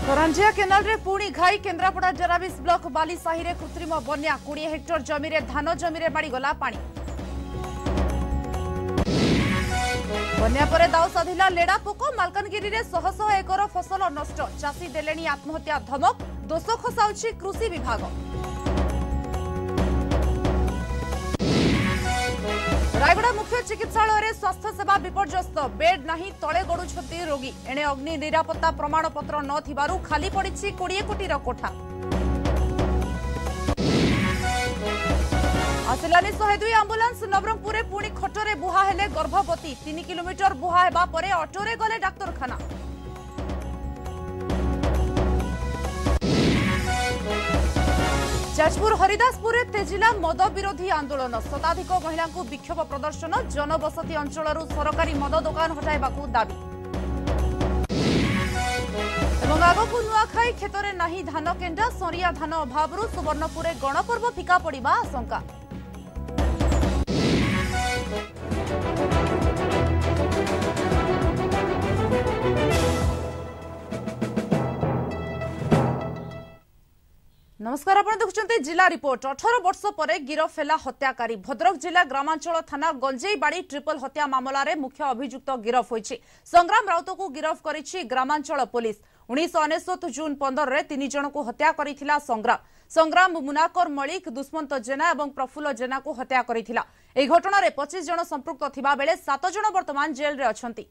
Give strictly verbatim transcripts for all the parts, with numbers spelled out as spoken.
Karanjia canal रे पुणी घाई केन्द्रापड़ा डेराबिस ब्लॉक बालीसाही रे कृत्रिम बन्या बीस हेक्टर जमी रे धान जमी रे माड़ीगला पानी बन्या परे दाउ साधिला लेड़ा पोक मालकानगिरी रे शह शह एकर फसल नष्ट चाषी देलेनी आत्महत्या धमक दोष खसाउछि कृषि विभाग। रायगड़ा मुख्य चिकित्सालय स्वास्थ्य सेवा विपर्यस्त बेड नहीं तले गड़ुछंती रोगी एणे अग्नि निरापत्ता प्रमाण पत्र न थिबारु खाली पड़िछि बीस कोटीर कोठा आसिलानी शहे दुई आंबुलांस नवरंगपुर पुणी खटरे बुहा हेले गर्भवती तीन किलोमीटर बुहा हेबा परे ऑटोरे गले डाक्तरखाना। जाजपुर हरिदासपुर तेजिला मद विरोधी आंदोलन शताधिक महिला विक्षोभ प्रदर्शन जनबसती अंचल सरकारी मद दुकान हटाइबाकू दाबी एवं आगकू नुआखाई क्षेत्र में नहीं धान केंडा सरिया धान अभाव सुवर्णपुर गणपर्व फिका पड़ा आशंका। नमस्कार आपण देखुचंते जिला रिपोर्ट अठारह वर्ष पर गिरफ है हत्याकारी भद्रक जिला ग्रामांचल थाना गंजेईबाड़ी ट्रिपल हत्या मामला रे मुख्य अभियुक्त गिरफ होईछि संग्राम राउत को गिरफ करिछि ग्रामांचल पुलिस उन्नीस अनेशत जून पंद्रह रे तीन जन को हत्या करिथिला संग्राम संग्राम मुनाकर मलिक दुष्मंत जेना एवं प्रफुल्ल जेना को हत्या करिथिला एही घटना रे पच्चीस जन संपृक्त थिबा बेले सात जन वर्तमान जेल रे अछंती।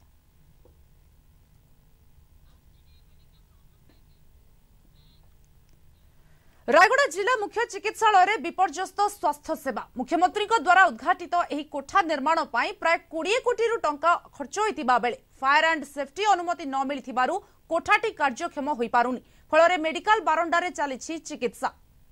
रायगड़ा जिला मुख्य चिकित्सालय विपर्यस्त स्वास्थ्य सेवा मुख्यमंत्री द्वारा उद्घाटित एही कोठा निर्माण पाई प्राय बीस कोटी टंका खर्च होइतिबा बेले फायर एंड सेफ्टी अनुमति न मिलिथिबारु कोठाटी कार्यक्षम होई पारुनी फଳରେ मेडिकल बारंडारे चलीछि चिकित्सा।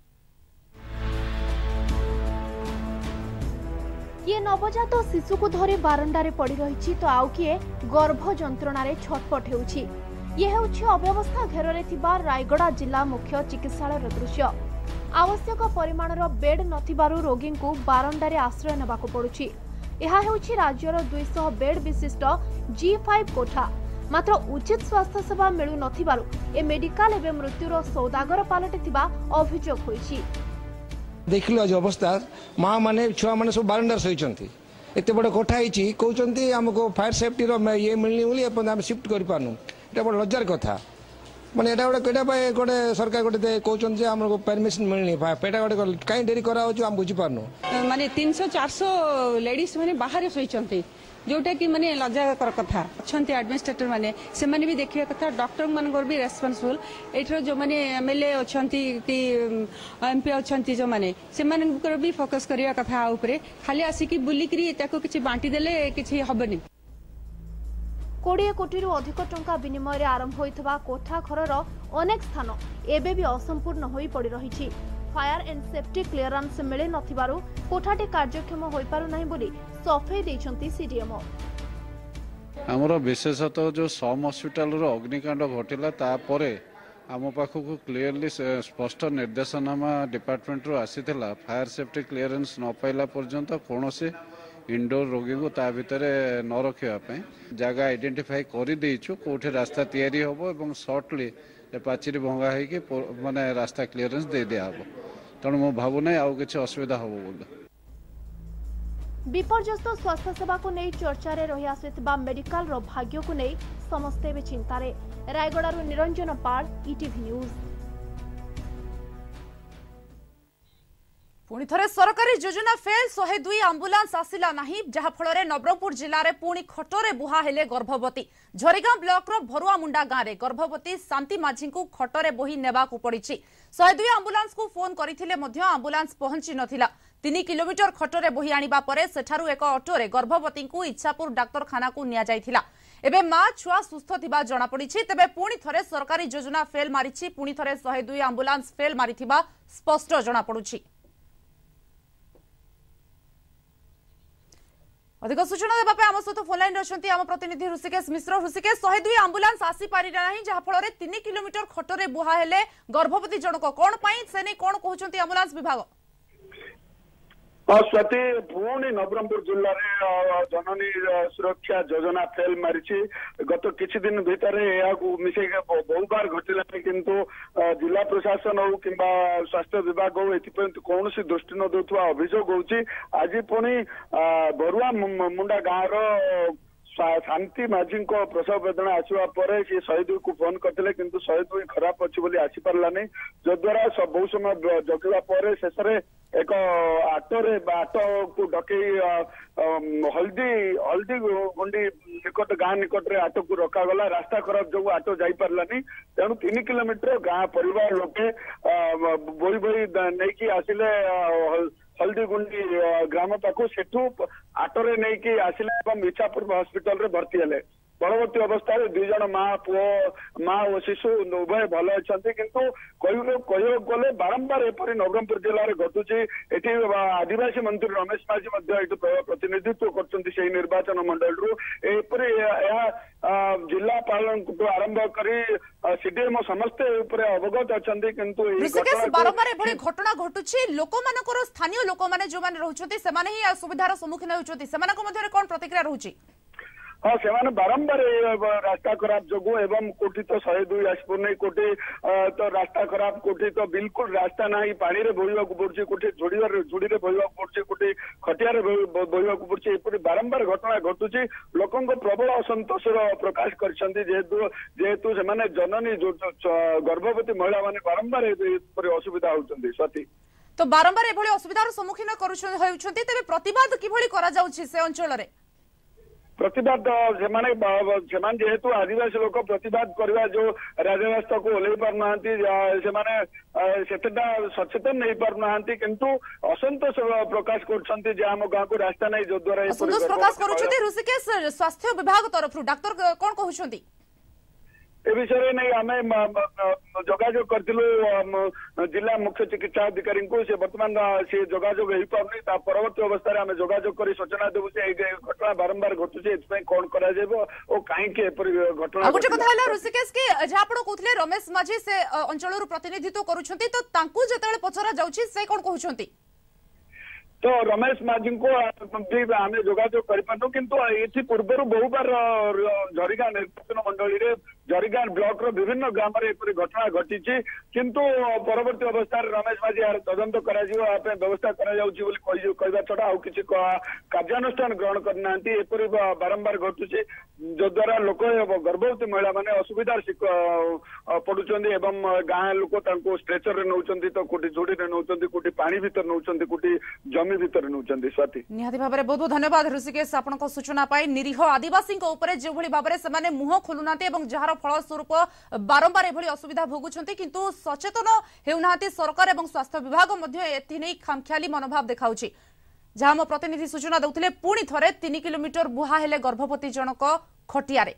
किए नवजात शिशु को धरी बारंडारे पड़ी रही तो आउ किए गर्भ जंत्रणार छटपट हेउछि ये हेउछि अव्यवस्था घेरे थिबा रायगड़ा जिला मुख्य चिकित्सालय दृश्य आवश्यक परिमाणर बेड नथिबारु रोगी को बारंडारे आश्रय नेबाकू पड़ुछि एहा हेउछि राज्यर दो सौ बेड विशिष्ट जी पाँच कोठा मात्र उचित स्वास्थ्य सेवा मिलु नथिबारु ए मेडिकल एवं मृत्युर सौदागर पालटिथिबा अभियोग होइछि। देखिलो आज अवस्था माँ माने छुआ माने सब बारंडार सहिचंती एते बड़ कोठा हिची कहउचंती हमको फायर सेफ्टी रो ये मिलनी बोली अपन हम शिफ्ट करि पानु एटा बड़ लज्जार कथा माने एटा गोटे केटा पाए गोटे सरकार गोटे कहउचन जे हमको परमिशन मिलनी पेटा गोटे काई देरी करा होछु हम बुझी पानु माने तीन सौ चार सौ लेडीज माने बाहर सहिचंती जोटा कि माने लज्जाकर कथा अच्छे एडमिनिस्ट्रेटर माने से माने भी देखिया कथा डॉक्टर मानकर भी रेस्पॉन्सिबल एठर जो माने एमएलए अच्छी कि एमपी अच्छी जो माने से मानकर भी फोकस करिया कथा ऊपर खाली आसिकी बुलिकरी ताको किछि बांटी देले किछि हबनी। बीस कोटी रु अधिक टंका विनिमय आरंभ होइथबा कोठा घरर अनेक स्थान एबे भी असंपूर्ण होई पड़ी रहिछि फायर एंड सेफ्टी क्लियरेंस मिले नथिबारु कोठाटी कार्यक्षम होई पारु नाही बोली सफेई दैछंती सीडीएमओ। हमर विशेषतः जो सम हॉस्पिटल रो अग्निकांड घटिला तापरे आम पाखक क्लीयरली स्पष्ट निर्देशनामा डिपार्टमेंट रो आसीथिला फायर सेफ्टी क्लियरेंस न पाइला पर्यंत कोनोसी इंडोर रोगी को ता भितर न रखा जगह आइडेंटिफाई कर देइछु कोठे रास्ता तैयारी होबो एवं शॉर्टली पाचेरी भंगा है माने रास्ता क्लियरेंस दे दिया हबो तेणु मो भावु नै आउ किछि असुविधा होबो बोल। विपर्यस्त स्वास्थ्य सेवा को नहीं चर्चा रे रही आसिथिबा मेडिकल रो भाग्य को नहीं समस्ते भी चिंता रे रायगड़ारू निरंजन पाल ईटीवी न्यूज। पुणी थरे सरकारी योजना फेल शहे दुई आंबुलांस आसिला नाही जहा फଳରେ नवरंगपुर जिल्ला रे पुणी खटरे बुहा हेले गर्भवती झरीगां ब्लॉक रो भरुआ मुंडा गां रे गर्भवती शांति माझी को खटरे बोही नेबाकू पड़िछि शहे दुई आंबुलांस को फोन करिथिले मध्य आंबुलांस पहुंची नथिला तीन किलोमीटर खटरे बोही आनिबा परे सेठारु एक ऑटोरे गर्भवती को इच्छापुर डाक्तरखाना को निया जाइथिला एबे मां छुआ सुस्थ थिबा जणा पड़िछि तेबे पुणी थरे सरकारी योजना फेल मारिछि पुणी थरे शहे दुई आंबुलांस फेल मारिथिबा स्पष्ट जणा पड़ुछि। अधिक सूचना देवाई आम सहित फोन लाइन रही आम प्रतिनिधि ऋषिकेश मिश्र ऋषिकेश शहे दुई आंबुलांस आसी पारि नहीं जहाँफल तीन किलोमीटर खटरे बुहा हेले गर्भवती जनक कौन से नहीं कौन कहते आंबुलांस विभाग स्वाति पुणी नवरंगपुर जिले में जननी सुरक्षा योजना फेल मारी गत किसी दिन भितर मिसे बहु बार घटला किंतु जिला प्रशासन हो कि स्वास्थ्य विभाग हो एथि कौन दृष्टि न दौथुवा अभियोग होची आज पुणी बरुआ मुंडा गाँव शांति माझी को प्रसव वेदना आसवा पर सी शहीद को फोन करते किंतु शहीद खराब अच्छी बोली आसी पारानी जद्वारा बहु समय जगला पर शेष एक आटोरे आटो को डकई हल्दी हल्दी गुंडी निकट गाँ निकट में आटो को रखागला रास्ता खराब जो आटो जाई पारानी तेणु तीन किलोमीटर गाँ परिवार लोके बोई बोई नहीं आसिले हल्दी गुंडी ग्राम पाखु सेठू आटोरे नहीं कि आसिले इच्छापुर हॉस्पिटल रे भर्ती हेले परवर्ती अवस्था दुई जन माँ पुओ माँ और शिशु उभय भल अच्छा किंतु कह गले बारंबार एपरी नवरंगपुर जिले में घटुची एटी आदिवासी मंत्री रमेश माझी प्रतिनिधित्व कर निर्वाचन मंडल रु एपरी जिलापाल आरंभ कर सीडीएम समस्ते अवगत अच्छा किंतु बारंबार एभली घटना घटुची लोक मानकर स्थानीय लोक माने जो माने रहउछथि सेमाने ही असुविधार सम्मुखीन होउछथि सेमानक मध्ये कोन प्रतिक्रिया रहउची हाँ से बारंबार रास्ता खराब जो एवं कोटी तो शहे दुई आसपुर कोटी तो रास्ता खराब कोटी तो बिल्कुल रास्ता ना पानी रे बोईवा पड़े कोटी झुड़ी झुड़ी बोईवा पड़े कोटी खटिया बोईवा पड़े एपरी बारंबार घटना घटुची लोकों प्रबल असंतोष प्रकाश करेतु जेहेतु से जननी जो गर्भवती महिला माने बारंबार असुविधा होती स्वाति तो बारंबार एभली असुविधार सम्मुखीन करुछथि तेबे प्रतिवाद किभली करा जाउछि से अंचल रे प्रतिवाद से जेहेतु आदिवासी लोक प्रतिवाद करवा जो राजरास्ता को ओल्लई पारना से सचेतन नहीं पारना किंतु असंतोष प्रकाश कर आम गाँव को रास्ता नहीं जो द्वारा असंतोष प्रकाश करुछथि ऋषिकेश स्वास्थ्य विभाग तरफ डाक्टर कोन कहउछथि ए विषय नहीं आम जोगाजोग करूँ जिला मुख्य चिकित्सा अधिकारी को से बर्तमान से जोगाजोग हो पारनी परवर्ती अवस्था आम जोगाजोग कर सूचना देवु घटना बारंबार घटुचे कौन करा और कहीं घटना गोटे कथा ऋषिकेश की जहाँ आप कहते रमेश माझी से अंचल प्रतिनिधित्व करुछंती तो तांकू जेतेबेले पचरा जाउछि से कोन कहउछंती तो रमेश माझी को आम जोगाजोग करूँ किंतु ये पूर्व बहु बार झरीगाँ निर्वाचन मंडली रे झरीगाँ ब्लॉक रो विभिन्न ग्राम रे एपरी घटना घटी किंतु परवर्ती अवस्था रमेश माझी यार तदंत करा व्यवस्था करा छड़ा आउ किसी कार्यानुष्ठान ग्रहण करना एपरी बारंबार घटुचे जद्वारा लोक गर्भवती महिला माने असुविधार पड़ुचंदी एवं गाँ लोक स्ट्रेचर रे नौचंदी तो कोटी झुड़ी रे नौचंदी कोटी पानी भीतर नौचंदी कोटी जमी भीतर नौचंदी स्वाति निहाती भाबरे बहुत बहुत धन्यवाद ऋषिकेश आपनक सूचना पाई निरीह आदिवासी उपरे जो भली भाबरे से मुह खोलुनाते एवं जहार फलस्वरूप बारंबार एभली असुविधा भोगुछंती किंतु सचेतन हेउनाहाती सरकार एवं स्वास्थ्य विभाग मध्य एथि नै खामख्याली मनोभाव देखाउछि जहां मो प्रतिनिधि सूचना देउथिले पुणी थरे तीन किलोमीटर बुहा हेले गर्भवती जनक खटियारे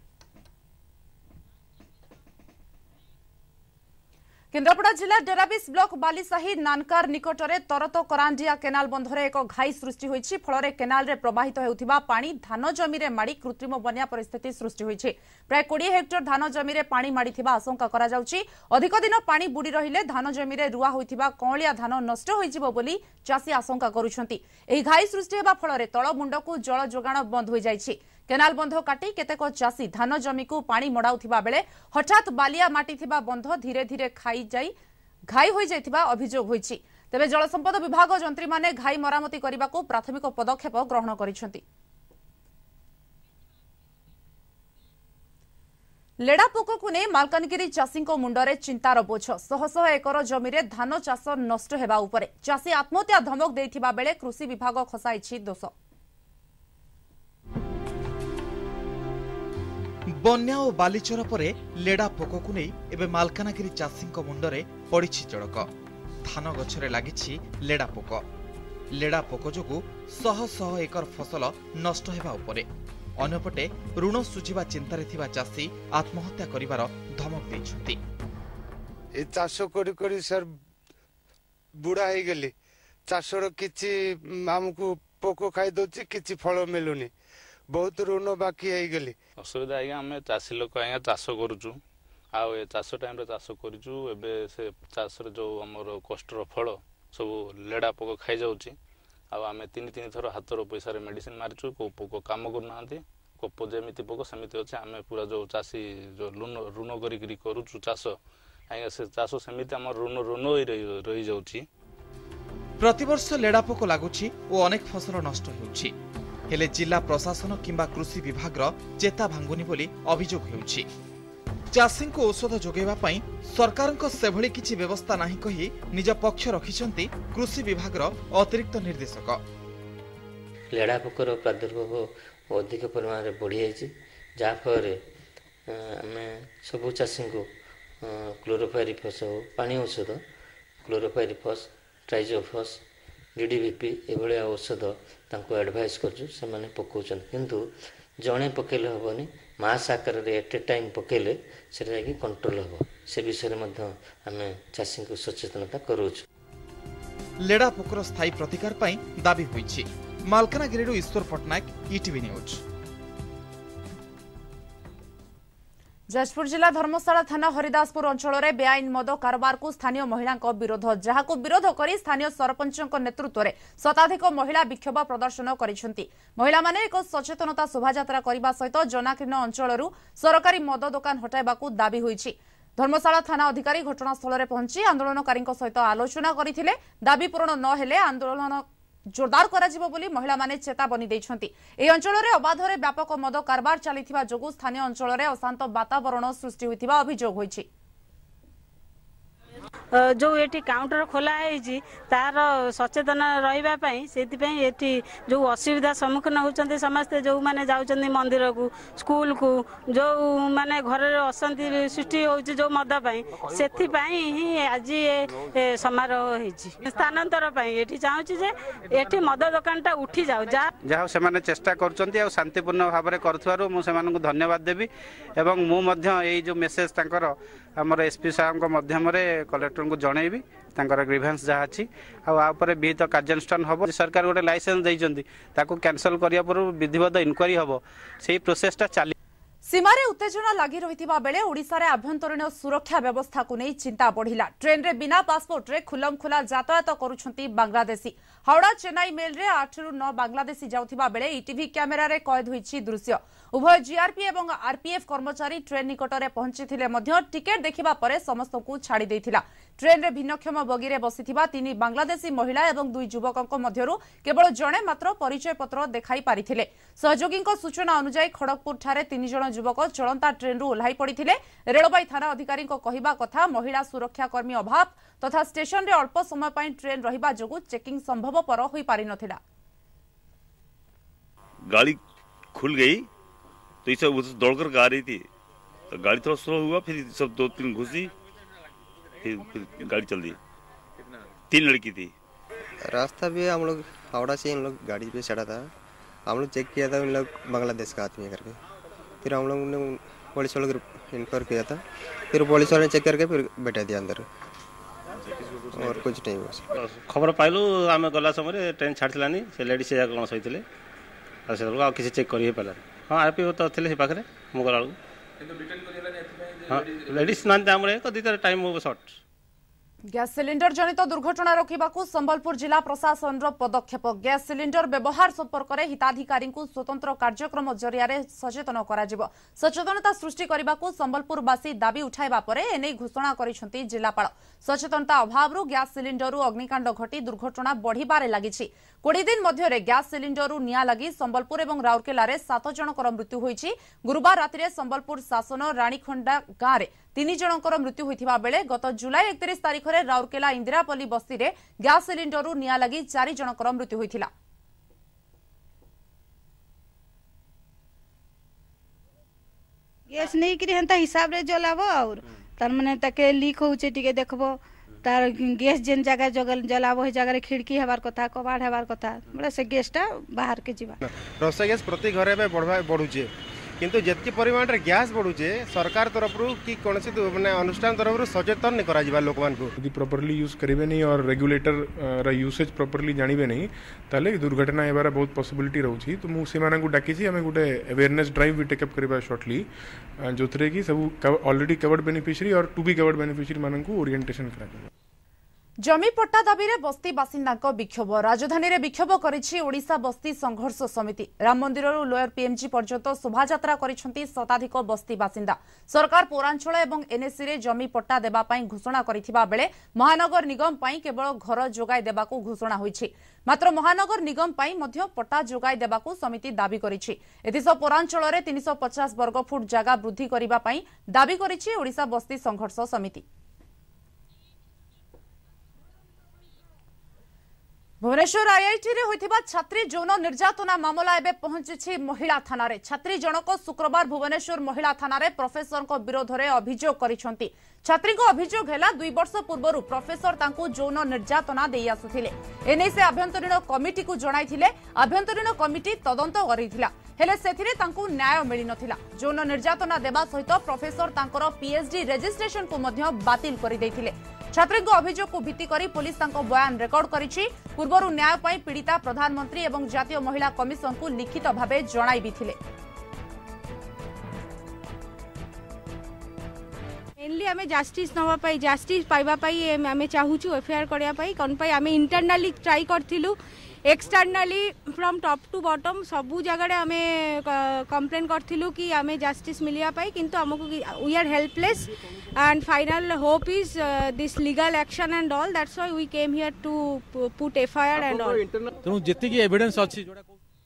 केन्द्रापड़ा जिला डेराबिस ब्लॉक बालीसाही नानकार निकटरे तरत करांडिया केनाल बंधरे एक घाई सृष्टि होइछि फलरे केनाल रे प्रवाहित हेउथिबा पानी धान जमी रे माडी कृत्रिम बन्या परिस्थिति सृष्टि होइछि प्राय बीस हेक्टर धान जमी रे पानी माडीथिबा आशंका करा जाउछि अधिक दिन पानी बुडी रहिले धान जमी रे रुआ होइथिबा कौलिया धान नष्ट होइजिबो बोली चासी आशंका करूछंती एही घाई सृष्टि हेबा फलरे तळ मुंडकु जल जोगाण बंद होई जाइछि केनाल बंध काटी केतेक चासी धान जमी को पानी मडाउथिबा बेले हठात बालिया माटी थिबा बंध धीरे धीरे खाई जाई घाई होई जाइथिबा अभियोग होइछि तेबे जल संपद विभाग जंत्री माने घाई मरामती करबाको प्राथमिक पदक्षेप ग्रहण करिसेंती लेडा पोक को ने मालकानगिरी चासी मुंडरे चिंतार बोझ शह शह एकर जमी रे धान चाष नष्ट हेबा उपरे चासी आत्महत्या धमक देथिबा बेले कृषि विभाग खसाइछि दोष बन्या और बालीचर पर लेडा पोक को नहीं एबे मालकानगिरी चाषी मुंडरे पड़ी चड़क धान गछरे लागिछि लेडा पोक लेडा पोक जोगु शह शह एकर फसल नष्ट हेबा उपरे अन्यपटे ऋण सुझिबा चिंतारे थिबा चाषी आत्महत्या करिवार धमक दैछंती ए चाष करी करी सर बुढ़ा हे गेली चाषर किछि हमकु पोक खाई दोछि किछि फल मिलुनी बहुत ऋण बाकी है गली असुविधा आज्ञा आम चाषी लोक आज्ञा चाष करुचु आउ ए चाष टाइम चाष करुचु एबे से चाष जो आमर कष्टर फल सब लेडा पोक खाई जाउची आम तीन तीन थर हाथर पैसा मेडिसिन मारिचु को पोक काम करना कोप जमी पोक सेमती अच्छे आम पूरा जो चाषी जो ऋण ऋण करुचु चाष आज्ञा से चाष सेमती आम ऋण ऋण रही जाउछि। प्रतिवर्ष लेड़ा पोक लगुच और अनेक फसल नष्ट होउछि हेले जिला प्रशासन किंबा कृषि विभाग चेता भांगुनी बोली अभियोग होउछि। चाषी को औषध जोगेबा पई सरकार सेभली किछि व्यवस्था नाही कही निज पक्ष रखिछंती कृषि विभाग अतिरिक्त निर्देशक। लेड़ा पोकर प्रादुर्भाव अधिक परिमाण में बढ़ी जाइए जहाँफल आम सबू चाषी को क्लोरोपाइरिफस हो पानी औषध क्लोरोपाइरिफस ट्राइजोफस डीडीवीपी एभली औषध तांको एडवाइस करछु से माने पकाउछन किंतु जणे पकेले हबनी मास आकार रे एट ए टाइम पकेले सेटा कि कंट्रोल हबो से विषय में आम चाषी को सचेतनता करूछु। लेड़ा पोकर स्थायी प्रतिकार पई दाबी होईछि। Malkangiri Ishwar Patnaik ETV news. जाजपुर जिला धर्मशाला थाना हरिदासपुर अंचल में बेआईन मद कारोबार को स्थानीय महिला विरोध जहां विरोध कर स्थानीय सरपंच नेतृत्व में शताधिक महिला विक्षोभ प्रदर्शन करिसेंती। महिला माने एक सचेतनता शोभायात्रा करने सहित जनाकीर्ण अंचल सरकारी मद दुकान हटाइबाकू दाबी होईछि। धर्मशाला थाना अधिकारी घटनास्थल में पहुंची आंदोलनकारी सहित आलोचना करथिले। दाबी पूरण न हेले आंदोलन जोरदार कराजिबो बोली महिला माने चेतावनी दैछंती। ए अंचल रे अबाध रे व्यापक मद कारबार चलिथिबा जोगु स्थानीय अंचल रे अशांत वातावरण सृष्टि होइथिबा अभियोग होइछि। जो ये काउंटर खोला है तार सचेतन रही से जो असुविधा सम्मुखीन होती समस्ते जो मैंने जाऊँच मंदिर को स्कूल को जो माने घर अशांति सृष्टि हो जो मदपाई से ही आज ये समारोह हो स्थानांतर ये चाहूँगी ये मद दुकान टा उठी जाऊ जहाँ से चेष्टा कर शांतिपूर्ण भाव में कर धन्यवाद देवी एवं मुझे जो मेसेज तंकर आमर एसपी साहब मध्यम कलेक्टर को जनइबी तांकर ग्रीवेंस जहाँ अच्छी आउे विहित कार्यानुष्ठान हम सरकार गोटे लाइसेंस देइछंती ताको कैंसल करिया पर विधिवत इनक्वारी हम से प्रोसेसटा चली। सीमारे उत्तेजना लगी रही बेले ओडिशा रे आभ्यंतरीण सुरक्षा व्यवस्था को नहीं चिंता बढ़िला। ट्रेन रे बिना पासपोर्ट रे खुलम खुला यातायात करुछंती बांग्लादेशी। हावड़ा चेन्नई मेल रे आठ रु नौ बांग्लादेशी जाउथिबा बेले ईटीवी कैमेरा रे कैद होईछि दृश्य। उभय जीआरपी एवं आरपीएफ कर्मचारी ट्रेन निकट में पहुंची मध्य टिकेट देखिबा परे समस्त को छाड़ी देथिला। ट्रेन रे भिन्नक्षम बगी रे बसिथिबा तीन बांग्लादेशी महिला एवं दुई युवकों मध्यरु केवल जणे मात्र परिचय पत्र देखाई पारिथिले। सहयोगी सूचना अनुसार खड़गपुर ठारे तीन जण युवक चलंता ट्रेन रु ओह्लाई पड़िथिले। रेलवे थाना अधिकारी कहवा कथा महिला सुरक्षाकर्मी अभाव तथा स्टेशन रे अल्प समय पई ट्रेन रहिबा जोगु चेकिंग संभवपर होई पारि नथिला। गाड़ी खुल गई तो ये सब दौड़कर गा रही थी तो गाड़ी थोड़ा स्लो हुआ फिर सब दो तीन घुसी फिर, फिर गाड़ी चल दी। तीन लड़की थी। रास्ता भी हम लोग हावड़ा से इन लोग गाड़ी पे चढ़ा था हम लोग चेक किया था इन लोग बांग्लादेश का आदमी करके फिर हम लोग ने पुलिस वालों को इन्फॉर्म किया था फिर पुलिस वाले ने चेक करके फिर बैठा दिया अंदर और कुछ नहीं हुआ। खबर पाइलु आम गला समय ट्रेन छाड़लानी से लेडी से कौन सही आ किसी चेक कर पारा हाँ आरपी तो थे पाखे मु गला हाँ लेडीज ना दी टाइम सर्ट। गैस सिलिंडर जनित दुर्घटना रोकवाकू संबलपुर जिला प्रशासन पदक्षेप। गैस सिलिंडर व्यवहार संपर्क में हिताधिकारी स्वतंत्र कार्यक्रम जरिया सचेतन कर सचेतनता सृष्टि करने को संबलपुरवासी दाबी उठाइबा परे एने घोषणा करिसेंती जिलापाल। सचेतनता अभाव गैस सिलिंडर अग्निकांड घटी दुर्घटना बढ़िबारे लागिछि। कोड़े दिन मध्य गैस सिलिंडर निया लगी संबलपुर और राउरकेला रे सात जनकर मृत्यु होइछि। गुरुवार राति संबलपुर शासन राणीखंडा गाँव में तीन जनकर मृत्यु होइथिबा बेले गत जुलाई एकतीस तारीख में राउरकेला इंदिरापल्ली बस्ती रे गैस सिलिंडर निया लगी चार जनकर मृत्यु होइथिला। गैस नहीं करी हंता हिसाब रे जलाबो और तार माने ताके लीक होउचे टिके देखबो तार गैस जेन जगह जगल जलाबो हे जगह रे खिड़की हेबार कथा कबाड़ हेबार कथा मतलब से गैसटा बाहर के जीवा। रोषेई गैस प्रति घरे में बढ़वा बढ़ुचे किंतु जितकी परिमाण रे गैस बढ़ुचे सरकार तरफ कि कौन सी माने अनुष्ठान तरफ सचेतन नहीं करा लोक यदि प्रॉपर्ली यूज करेंगे नहीं और रेगुलेटर यूसेज प्रॉपर्ली जानवे नहीं ताले दुर्घटना हेबार बहुत पॉसिबिलिटी रहउछि। तो मु सेमानकु डाकिछि हमें गोटे अवेयरनेस ड्राइव भी टेकअप करबा शॉर्टली जो थे कि सब ऑलरेडी कवर्ड बेनिफिशियरी और टू बी कवर्ड बेनिफिशियरी मानकु ओरिएंटेशन करा। जमी पट्टा दाबी रे बस्ती बासिंदा विक्षोभ राजधानी रे विक्षोभ करिछि ओडिशा बस्ती संघर्ष समिति राम मंदिर लोयर पीएमजी पर्यंत शोभायात्रा करिसेंती शताधिक बस्ती बासिंदा सरकार पौरांचल एवं एनएसी रे जमी पट्टा देबा पई घोषणा करिथिबा बेले महानगर निगम पई केवल घर जोगाई देबाकू घोषणा होईछि मात्र महानगर निगम पई मध्य पट्टा जोगाई देबाकू समिति दाबी करिछि एथिस पौरांचल रे तीन सौ पचास वर्ग फुट जागा वृद्धि करिबा पई दाबी करिछि ओडिशा बस्ती संघर्ष समिति। भुवनेश्वर आईआईटी रे होइथिबा छात्री यौन निर्यातना मामला एबे पहुंची महिला थाना रे छात्री जनक शुक्रवार भुवनेश्वर महिला थाना रे प्रोफेसर को विरोध रे अभियोग करिसंती छात्री को अभियोग हैला दुई वर्ष पूर्व प्रोफेसर तांकू यौन निर्यातना देई आसुथिले एने से आभ्यंतरीण कमिटी को जणाइथिले आभ्यंतरीण कमिटी तदंत करिथिला हेले सेथिरे तांकू न्याय मिली नथिला यौन निर्यातना देबा सहित प्रोफेसर तांकर पीएचडी रजिस्ट्रेशन को मध्य बातिल करि दैथिले छात्री अभियोग को भित्ति करी पुलिस तांको बयान रेकर्ड करिछि पूर्वरु न्याय पाई पीड़िता प्रधानमंत्री एवं जातीय महिला कमिशन को लिखित भावे जणाई भी थिले। मेनली आमे जस्टिस नवा पाई जस्टिस पाइबा पाई आमे चाहूछु एफआईआर करिया पाई कोन पाई आमे इंटरनली ट्राई करथिलु externally from top to bottom सबु जगह आमे कंप्लेन करथिलु कि आमे जस्टिस मिलिया पाई किंतु हमको we are helpless and final hope is uh, this legal action and all that's why we came here to put F I R and all तनु जेति की एविडेंस अछि जोडा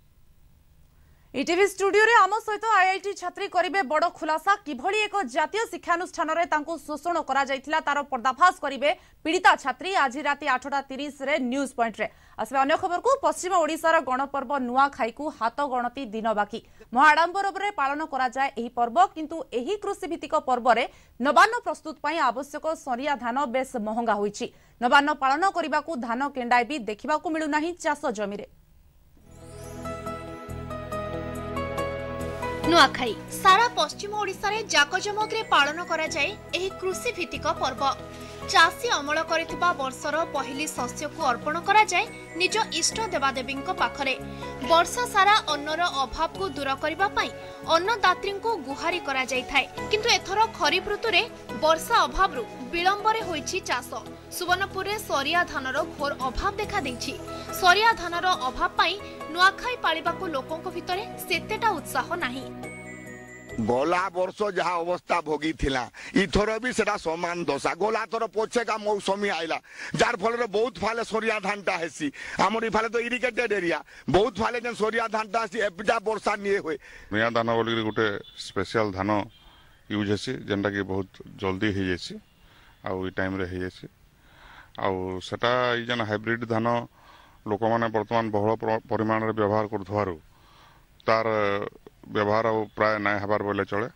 ईटीवी स्टूडियो रे आम सहित आईआईटी छात्री करिवे बड़ खुलासा किभली एक जातीय शिक्षानुष्ठान रे तांको शोषण करा जायतिला तार पर्दाफाश करिवे पीड़िता छात्री आज राति आठटा तीस रे न्यूज पॉइंट रे आसबे अन्य खबर को पश्चिम ओडिशार गणपर्व नुआ खाई को हाथ गणती दिन बाकी महाआडंबर रे पालन करा जाय एही पर्व किंतु एही कृषि भित्तिक पर्व रे नवान्न प्रस्तुत पई आवश्यक सरिया धान बेस महंगा होईछि नवान्न पालन करिबा को धान केंडाई भी देखिबा को मिलु नाही चाष जमी रे। नुआखाई सारा पश्चिम ओडिशा रे जाकजमक रे पालन करा जाए एही कृषि भित्तिक पर्व चासी अमल करिथिबा वर्षर पहिली शस्य को अर्पण करा जाए निज इष्ट देवादेवी पाखरे वर्षा सारा अन्नर अभाव को दूर करबा पई अन्नदात्री को गुहारी करा जाय थाए किंतु एथर खरीफ ऋतु रे वर्षा अभाव रु विलंब रे होईछि चाष सुवर्णपुर रे सरिया धानर घोर अभाव देखा दैछि सरिया धानर अभाव पई नुआखाई पालिबा को लोकंक भितरे सेतेटा उत्साह नाही गला वर्ष जहाँ अवस्था भोगी थिला इथर भी सेटा समान दशा गला थर पछे का मौसमी आइला जार फल रे बहुत फाले सरिया धानटा हेसी हमर इफाले तो इरिगेटेड एरिया बहुत फाले जन सरिया धानटा हेसी एबजा वर्षा निये होय नया धान बोली गोटे स्पेशल धान यूज हेसी जेंटा कि बहुत जल्दी हे जेसी आ ई टाइम रे हे जेसी आ सेटा ई जन हाइब्रिड धान लोक माने वर्तमान बहुल परिमाण रे व्यवहार करथवारु तार व्यवहार प्राय नाय हबार बोले चले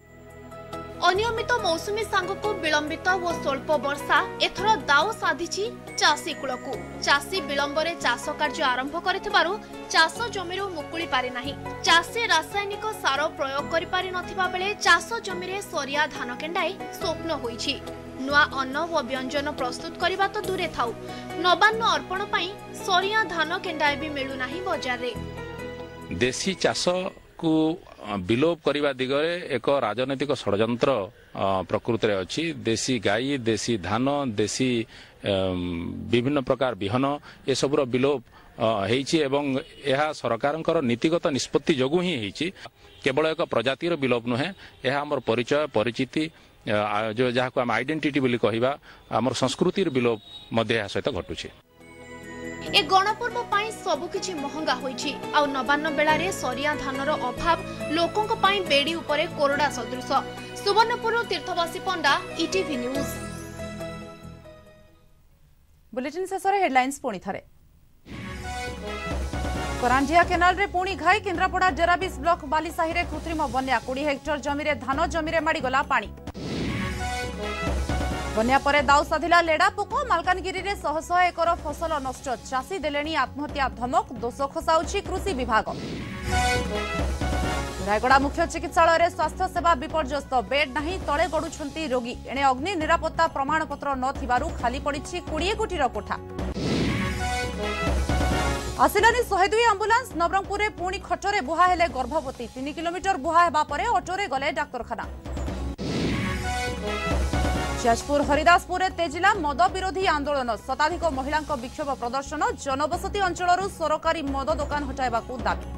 अनियमित मौसुमी सांग को विलंबित और स्वल्प वर्षा एथर दाव साधिछि चासी कुलकु चासी विलंबरे चाष कार्य आरंभ करिथिबारु चाष जमीरु मुकुଳି पारि नाही चासी रासायनिक सार प्रयोग करि पारि नथिबा बेले चाष जमीरे सरिया धान केंडाई स्वप्न होईछि नुआ अन्न व व्यंजन प्रस्तुत करिबा तो दूरे थाउ नवान्न अर्पण पई सरिया धान केंडाई भी मिलु नाही बाजार रे देशी चाष को विलोप करने दिगरे एक राजनैतिक षड्यंत्र प्रकृति रे अछि देशी गाई देशी धान देशी विभिन्न प्रकार बिहन ए सबरो विलोप हेछि एवं यह सरकारंकर नीतिगत निष्पत्ति जोगु ही हेछि केवल एक प्रजातिर विलोप नुहे यह हमर परिचय परिचिति जो जहाँ को हम आइडेंटिटी बोली कहबा हमर संस्कृतिर विलोप मध्य सहित घटुछि ए गणपर्व पाई सबु किछि महंगा होईछि आ नवान्न बेला रे सरिया धानर अभाव लोकंक पाई बेडी उपरे कोरडा सदृश Subarnapur Tirthabasi Panda ETV news bulletin शेषरे हेडलाइंस पुणी थरे करांजिया केनाल रे पुणी घाई केन्द्रापड़ा डेराबिस ब्लॉक बालीसाही रे कृत्रिम बन्या बीस हेक्टर जमी रे धान जमी रे माड़ी गला पानी बन्या परे दाउ साधिला लेडा पोक मालकानगिरी रे शह शह एकर फसल नष्ट चाषी देलेनी आत्महत्या धमक दोष खसाउछि कृषि विभाग रायगड़ा मुख्य चिकित्सालय रे स्वास्थ्य सेवा विपर्यस्त बेड नहीं तले गडुछंती रोगी एणे अग्नि निरापत्ता प्रमाणपत्र न थिबारु खाली पड़िछि बीस कोटीर कोठा आसिलानी एक सौ दो आंबुलांस नवरंगपुर रे पुणी खटरे बुहा हेले गर्भवती तीन किलोमीटर बुहा हेबा परे ऑटोरे गले डाक्तरखाना जाजपुर हरिदासपुर तेजिला मद विरोधी आंदोलन शताधिक महिला विक्षोभ प्रदर्शन जनबसती अंचल सरकारी मद दुकान हटाइबा दाबी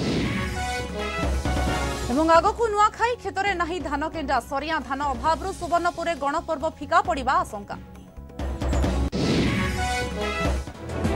आगकू नुआखाई क्षेत्र नहीं धान केंडा सरिया धान अभाव सुवर्णपुर गणपर्व फिका पड़ा आशंका